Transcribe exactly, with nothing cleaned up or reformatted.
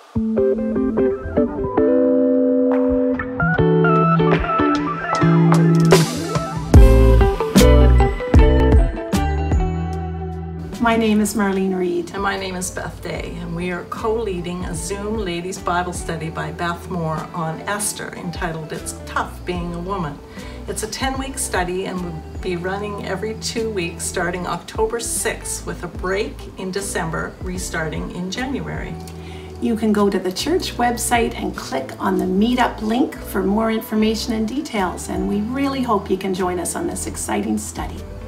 My name is Marlene Reed. And my name is Beth Day, and we are co-leading a Zoom Ladies Bible Study by Beth Moore on Esther, entitled It's Tough Being a Woman. It's a ten-week study and will be running every two weeks starting October sixth with a break in December, restarting in January. You can go to the church website and click on the Meetup link for more information and details, and we really hope you can join us on this exciting study.